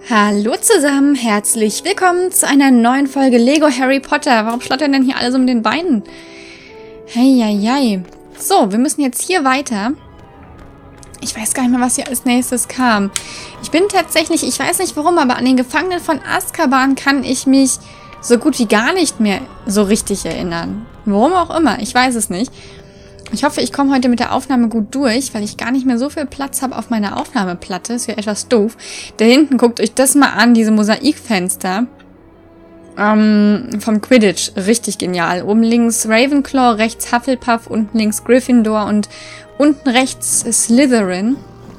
Hallo zusammen, herzlich willkommen zu einer neuen Folge Lego Harry Potter. Warum schlottern denn hier alle so mit den Beinen? Heieiei. So, wir müssen jetzt hier weiter. Ich weiß gar nicht mehr, was hier als nächstes kam. Ich bin tatsächlich, ich weiß nicht warum, aber an den Gefangenen von Azkaban kann ich mich so gut wie gar nicht mehr so richtig erinnern. Warum auch immer, ich weiß es nicht. Ich hoffe, ich komme heute mit der Aufnahme gut durch, weil ich gar nicht mehr so viel Platz habe auf meiner Aufnahmeplatte. Das wäre etwas doof. Da hinten, guckt euch das mal an, diese Mosaikfenster vom Quidditch. Richtig genial. Oben links Ravenclaw, rechts Hufflepuff, unten links Gryffindor und unten rechts Slytherin.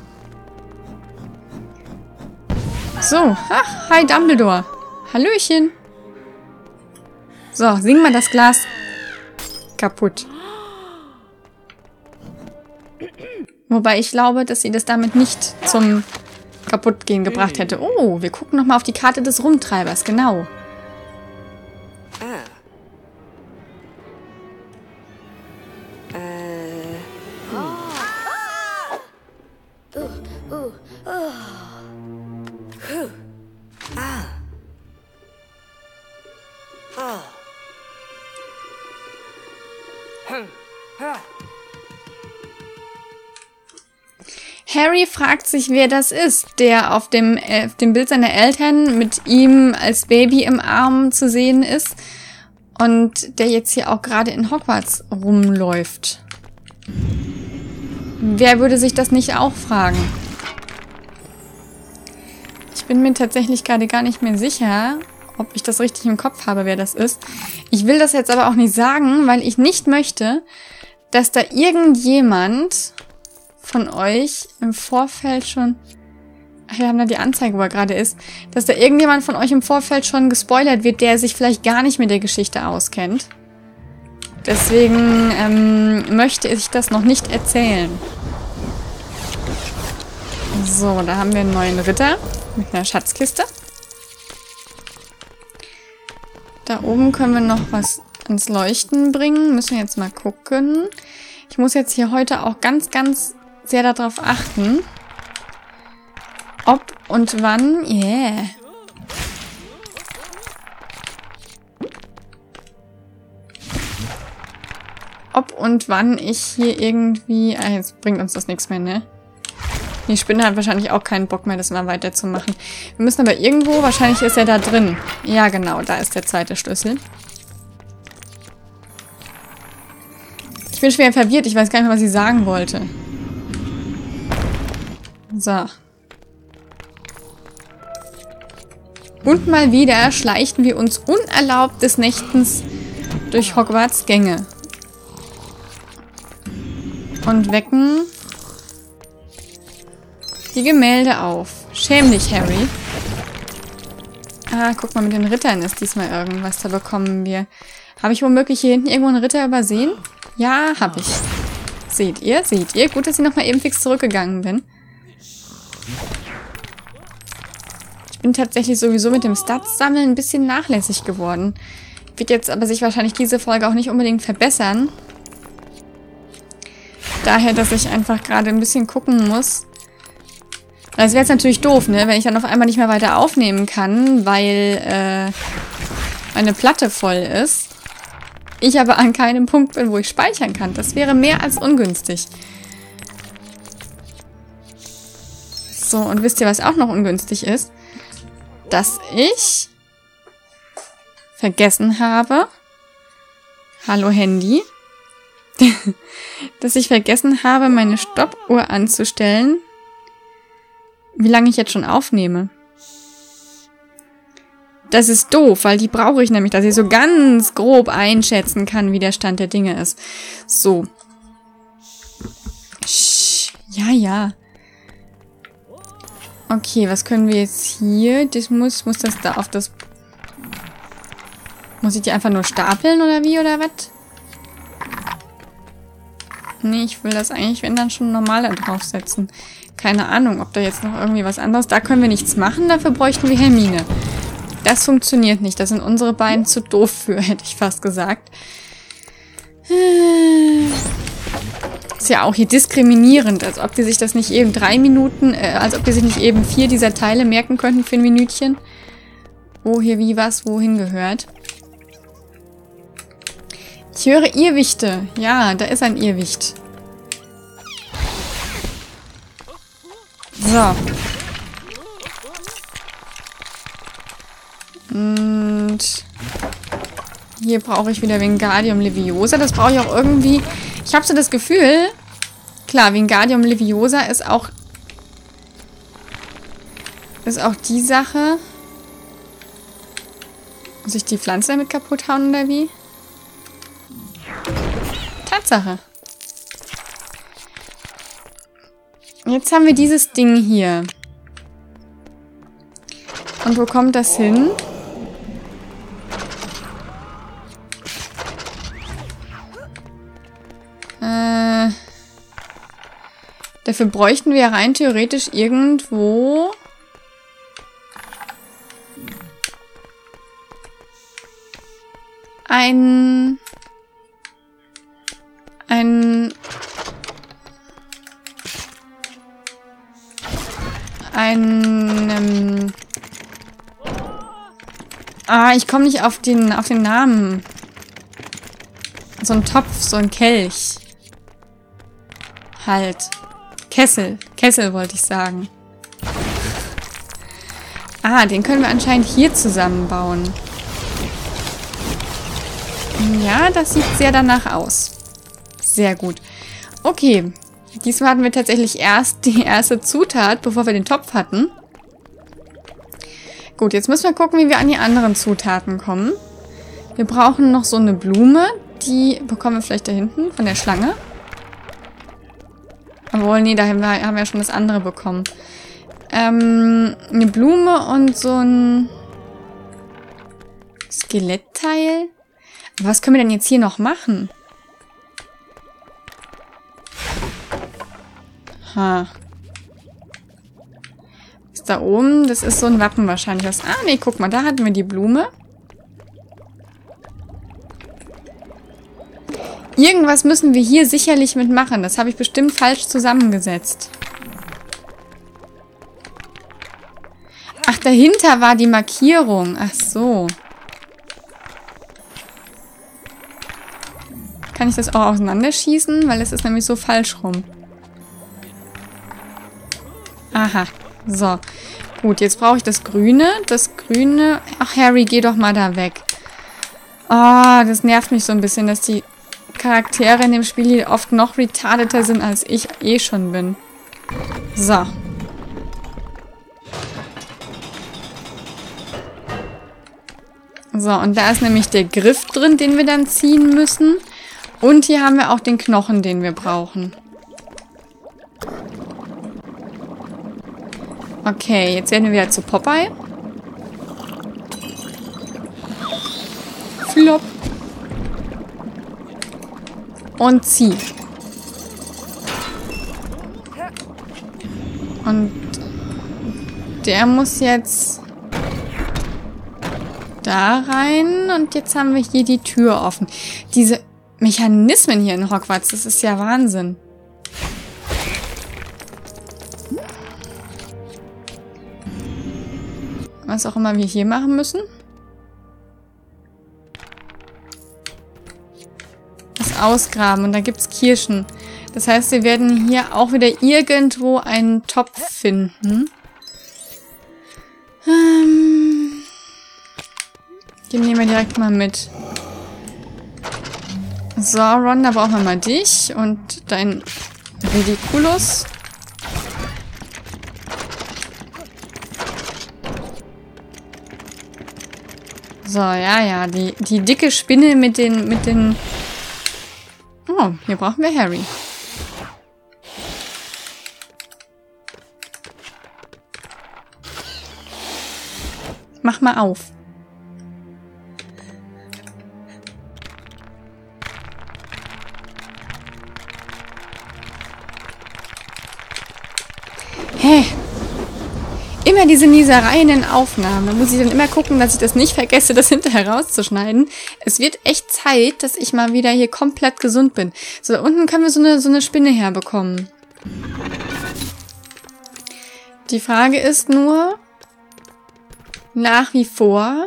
So, ach, hi Dumbledore. Hallöchen. So, sing mal das Glas kaputt. Wobei ich glaube, dass sie das damit nicht zum Kaputtgehen gebracht hätte. Oh, wir gucken nochmal auf die Karte des Rumtreibers, genau. Harry fragt sich, wer das ist, der auf dem Bild seiner Eltern mit ihm als Baby im Arm zu sehen ist und der jetzt hier auch gerade in Hogwarts rumläuft. Wer würde sich das nicht auch fragen? Ich bin mir tatsächlich gerade gar nicht mehr sicher, ob ich das richtig im Kopf habe, wer das ist. Ich will das jetzt aber auch nicht sagen, weil ich nicht möchte, dass da irgendjemand von euch im Vorfeld schon... Ach, wir haben da die Anzeige, wo er gerade ist. Dass da irgendjemand von euch im Vorfeld schon gespoilert wird, der sich vielleicht gar nicht mit der Geschichte auskennt. Deswegen möchte ich das noch nicht erzählen. So, da haben wir einen neuen Ritter mit einer Schatzkiste. Da oben können wir noch was ans Leuchten bringen. Müssen wir jetzt mal gucken. Ich muss jetzt hier heute auch ganz sehr darauf achten, ob und wann, ob und wann ich hier irgendwie, jetzt bringt uns das nichts mehr, ne? Die Spinne hat wahrscheinlich auch keinen Bock mehr, das mal weiterzumachen. Wir müssen aber irgendwo, wahrscheinlich ist er da drin. Ja, genau, da ist der zweite Schlüssel. Ich bin schwer verwirrt, ich weiß gar nicht mehr, was sie sagen wollte. So. Und mal wieder schleichen wir uns unerlaubt des Nächtens durch Hogwarts Gänge. Und wecken die Gemälde auf. Schäm dich, Harry. Ah, guck mal, mit den Rittern ist diesmal irgendwas. Da bekommen wir... Habe ich womöglich hier hinten irgendwo einen Ritter übersehen? Ja, habe ich. Seht ihr? Seht ihr? Gut, dass ich nochmal eben fix zurückgegangen bin. Ich bin tatsächlich sowieso mit dem Stats-Sammeln ein bisschen nachlässig geworden. Wird jetzt aber sich wahrscheinlich diese Folge auch nicht unbedingt verbessern. Daher, dass ich einfach gerade ein bisschen gucken muss. Das wäre jetzt natürlich doof, ne? Wenn ich dann auf einmal nicht mehr weiter aufnehmen kann, weil meine Platte voll ist. Ich aber an keinem Punkt bin, wo ich speichern kann. Das wäre mehr als ungünstig. So, und wisst ihr, was auch noch ungünstig ist? Dass ich vergessen habe, hallo Handy, dass ich vergessen habe, meine Stoppuhr anzustellen, wie lange ich jetzt schon aufnehme. Das ist doof, weil die brauche ich nämlich, dass ich so ganz grob einschätzen kann, wie der Stand der Dinge ist. So. Ja. Okay, was können wir jetzt hier? Das muss das da auf das... Muss ich die einfach nur stapeln oder wie, oder was? Nee, ich will das eigentlich, wenn dann schon normal da draufsetzen. Keine Ahnung, ob da jetzt noch irgendwie was anderes... Da können wir nichts machen, dafür bräuchten wir Hermine. Das funktioniert nicht. Da sind unsere beiden zu doof für, hätte ich fast gesagt. Ist ja auch hier diskriminierend, als ob die sich das nicht eben 3 Minuten, als ob die sich nicht eben 4 dieser Teile merken könnten für ein Minütchen. Wo hier wie was wohin gehört. Ich höre Irrwichte. Ja, da ist ein Irrwicht. So. Und hier brauche ich wieder Wingardium Leviosa. Das brauche ich auch irgendwie. Ich habe so das Gefühl, klar, Wingardium Leviosa ist auch die Sache. Muss ich die Pflanze damit kaputt hauen oder wie? Tatsache. Jetzt haben wir dieses Ding hier. Und wo kommt das hin? Dafür bräuchten wir rein theoretisch irgendwo ein ich komme nicht auf den Namen. So ein Topf, so ein Kelch. Halt. Kessel wollte ich sagen. Ah, den können wir anscheinend hier zusammenbauen. Ja, das sieht sehr danach aus. Sehr gut. Okay. Diesmal hatten wir tatsächlich erst die erste Zutat, bevor wir den Topf hatten. Gut, jetzt müssen wir gucken, wie wir an die anderen Zutaten kommen. Wir brauchen noch so eine Blume. Die bekommen wir vielleicht da hinten von der Schlange. Obwohl, nee, da haben wir ja schon das andere bekommen. Eine Blume und so ein Skelettteil. Was können wir denn jetzt hier noch machen? Ist da oben? Das ist so ein Wappen wahrscheinlich. Ah, nee, guck mal, da hatten wir die Blume. Irgendwas müssen wir hier sicherlich mitmachen. Das habe ich bestimmt falsch zusammengesetzt. Ach, dahinter war die Markierung. Ach so. Kann ich das auch auseinanderschießen? Weil es ist nämlich so falsch rum. Aha. So. Gut, jetzt brauche ich das Grüne. Das Grüne... Ach, Harry, geh doch mal da weg. Oh, das nervt mich so ein bisschen, dass die Charaktere in dem Spiel hier oft noch retardeter sind, als ich eh schon bin. So. So, und da ist nämlich der Griff drin, den wir dann ziehen müssen. Und hier haben wir auch den Knochen, den wir brauchen. Okay, jetzt werden wir wieder zu Popeye. Flop. Und zieh. Und der muss jetzt da rein. Und jetzt haben wir hier die Tür offen. Diese Mechanismen hier in Hogwarts, das ist ja Wahnsinn. Was auch immer wir hier machen müssen. Das Ausgraben. Und da gibt es Kirschen. Das heißt, wir werden hier auch wieder irgendwo einen Topf finden. Den nehmen wir direkt mal mit. So, Ron, da brauchen wir mal dich und dein Ridiculus. So, ja, die dicke Spinne mit den... Oh, hier brauchen wir Harry. Mach mal auf. Hä? Immer diese Nieserei in den Aufnahmen. Da muss ich dann immer gucken, dass ich das nicht vergesse, das hinterher rauszuschneiden. Es wird echt Zeit, dass ich mal wieder hier komplett gesund bin. So, da unten können wir so eine Spinne herbekommen. Die Frage ist nur, nach wie vor,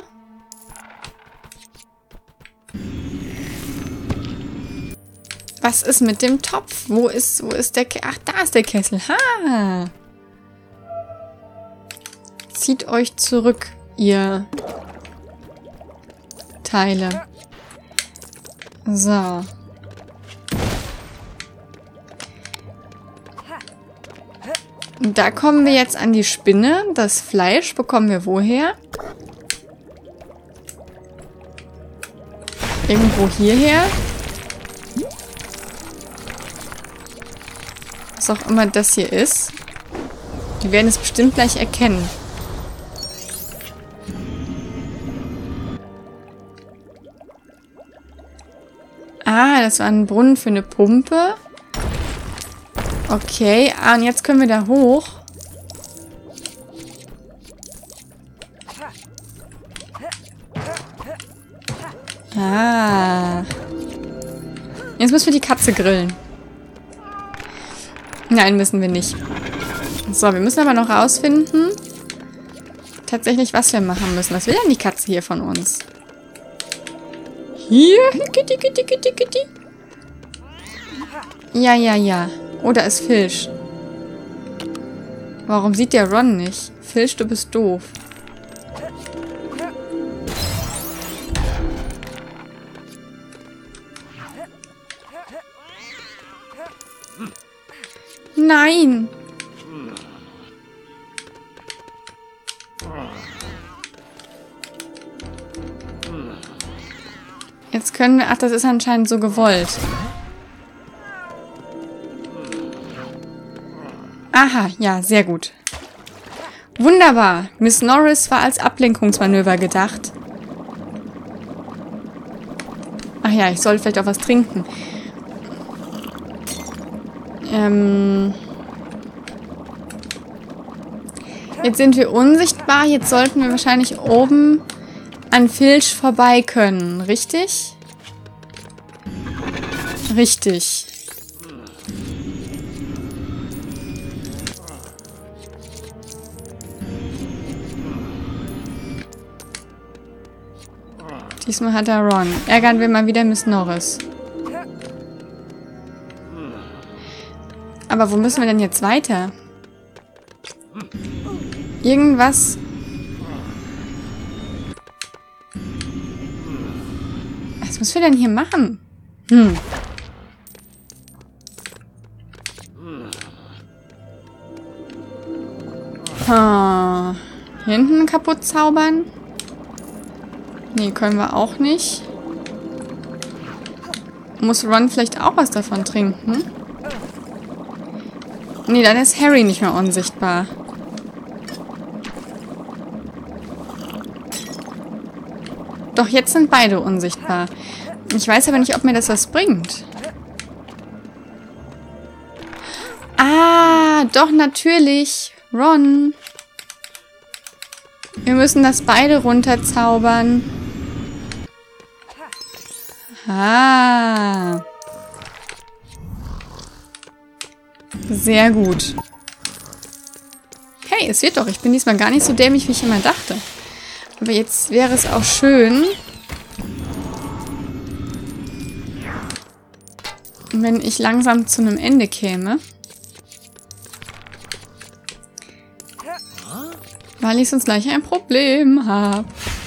was ist mit dem Topf? Wo ist der Kessel? Ach, da ist der Kessel. Ha! Zieht euch zurück, ihr Teile. So. Und da kommen wir jetzt an die Spinne. Das Fleisch bekommen wir woher? Irgendwo hierher. Was auch immer das hier ist. Die werden es bestimmt gleich erkennen. Ah, das war ein Brunnen für eine Pumpe. Okay, und jetzt können wir da hoch. Ah. Jetzt müssen wir die Katze grillen. Nein, müssen wir nicht. So, wir müssen aber noch rausfinden, tatsächlich, was wir machen müssen. Was will denn die Katze hier von uns? Hier. Kitty, kitty, kitty, kitty. Ja, ja, ja. Oh, da ist Filch. Warum sieht der Ron nicht? Filch, du bist doof. Nein! Jetzt können wir... Ach, das ist anscheinend so gewollt. Aha, ja, sehr gut. Wunderbar. Miss Norris war als Ablenkungsmanöver gedacht. Ach ja, ich sollte vielleicht auch was trinken. Jetzt sind wir unsichtbar. Jetzt sollten wir wahrscheinlich oben an Filch vorbei können. Richtig? Richtig. Diesmal hat er Ron. Ärgern wir mal wieder Miss Norris. Aber wo müssen wir denn jetzt weiter? Irgendwas... Was müssen wir denn hier machen? Hier hinten kaputt zaubern? Nee, können wir auch nicht. Muss Ron vielleicht auch was davon trinken? Nee, dann ist Harry nicht mehr unsichtbar. Doch, jetzt sind beide unsichtbar. Ich weiß aber nicht, ob mir das was bringt. Ah, doch, natürlich. Ron. Wir müssen das beide runterzaubern. Ah. Sehr gut. Hey, es wird doch. Ich bin diesmal gar nicht so dämlich, wie ich immer dachte. Aber jetzt wäre es auch schön, wenn ich langsam zu einem Ende käme. Weil ich sonst gleich ein Problem habe.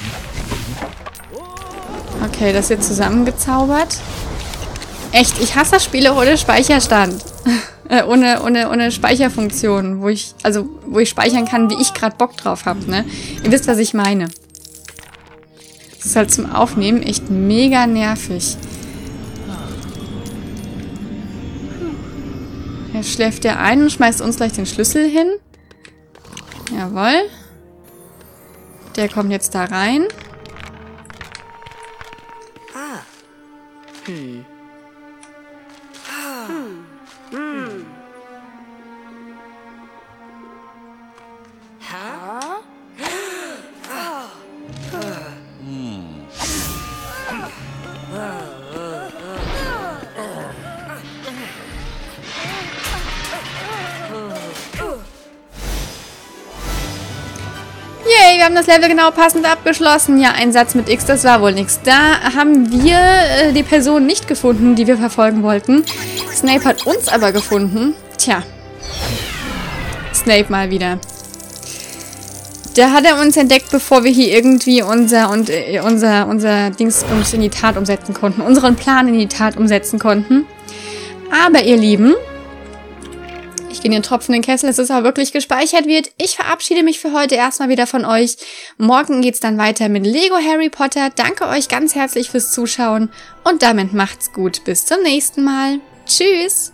Okay, das wird zusammengezaubert. Echt, ich hasse Spiele ohne Speicherstand. ohne Speicherfunktion, wo ich speichern kann, wie ich gerade Bock drauf habe, ne? Ihr wisst, was ich meine. Das ist halt zum Aufnehmen echt mega nervig. Jetzt schläft der ein und schmeißt uns gleich den Schlüssel hin. Jawohl. Der kommt jetzt da rein. wir haben das Level genau passend abgeschlossen. Ja, ein Satz mit X, das war wohl nichts. Da haben wir die Person nicht gefunden, die wir verfolgen wollten. Snape hat uns aber gefunden. Tja. Snape mal wieder. Da hat er uns entdeckt, bevor wir hier irgendwie unser Dingsbums in die Tat umsetzen konnten. Unseren Plan in die Tat umsetzen konnten. Aber ihr Lieben, ich gehe in den tropfenden Kessel, dass es auch wirklich gespeichert wird. Ich verabschiede mich für heute erstmal wieder von euch. Morgen geht's dann weiter mit Lego Harry Potter. Danke euch ganz herzlich fürs Zuschauen und damit macht's gut. Bis zum nächsten Mal. Tschüss!